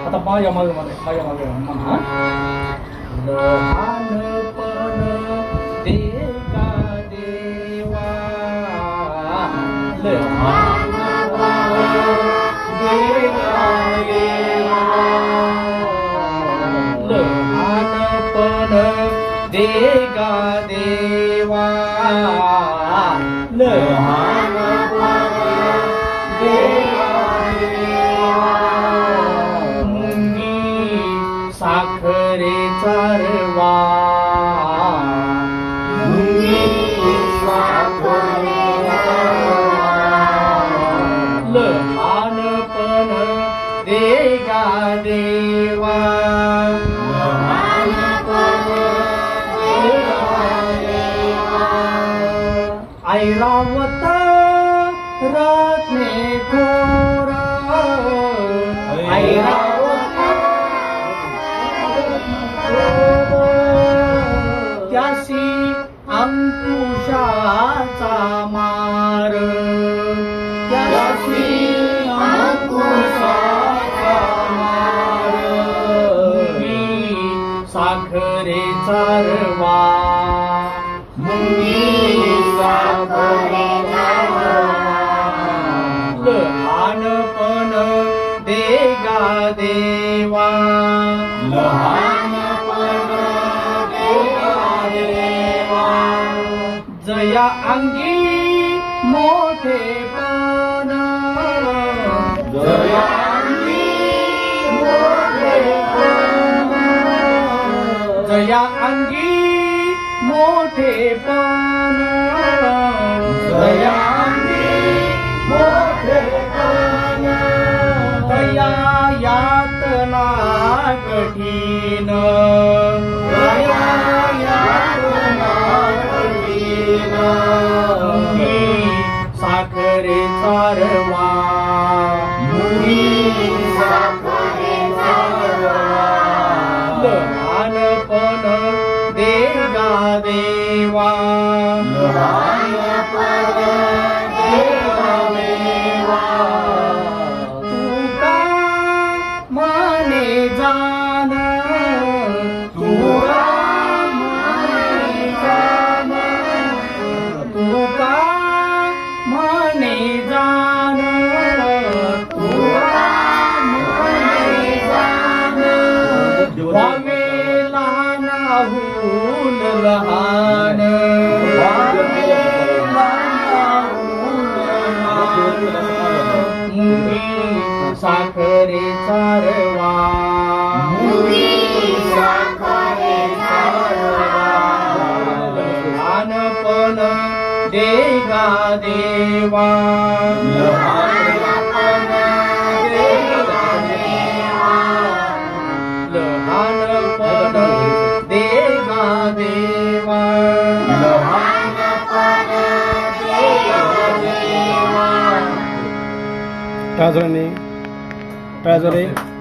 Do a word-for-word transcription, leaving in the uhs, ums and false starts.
आता माझ्या मागे मागे माझ्या मागे म्हणा लहानपण दे गा देवा लहानपण दे गा देवा लहानपण दे गा देवा लहानपण दे साखरेचा रवा मुंगी साखरेचा लहानपण दे गा देवा लहानपण दे गा देवा ऐरावत रत्ने थोरा ऐरावत त्यासी अंकुशाचा मार त्यासी अंकुशाचा मार मुंगी साखरेचा रवा मुंगी साखरेचा रवा लहानपण दे गा देवा लहानपण दे गा देवा जया अंगी मोठेपण जया अंगी मोठेपण जया अंगी मोठेपण जया अंगी मोठेपण दया यातना कठीण दया यातना कठीण मुंगी साखरेचा रवा मुंगी साखरेचा रवा लहानपण दे गा देवा लहानपण दे गा देवा तुका माने जान तुका माने जान तुका माने जान तुका माने जान वावे लहानाहून लहान वावे लहानाहून लहान मुंगी साखरेचा रवा मुंगी साखरेचा रवा लहानपण दे गा देवा लहानपण दे गा देवा लहानपण दे गा देवा लहानपण दे गा देवा टाळजोडे टाळजोडे